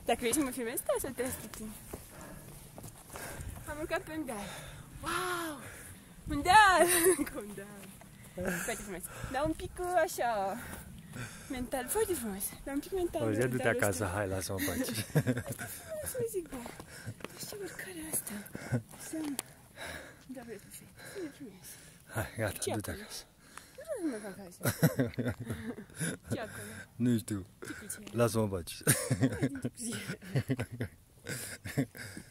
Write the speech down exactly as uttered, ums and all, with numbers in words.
Dacă vrei să mă filmezi, stai să te puțin. Am urcat pe un deal. Wow! Un deal! Încă un deal. Foarte frumos. Dar un pic așa... mental, foarte frumos. Dar un pic mental. Auzi, ia du-te acasă, hai, lasă-mă în pace. Să mă zic, bă. Dar ce urcarea asta? Să... Da, vreau să fie. Să ne frumos. Hai, gata, du-te acasă. Nu mă fac acasă. Ce acolo? Nu știu. Lasă-mă în pace. Hai, din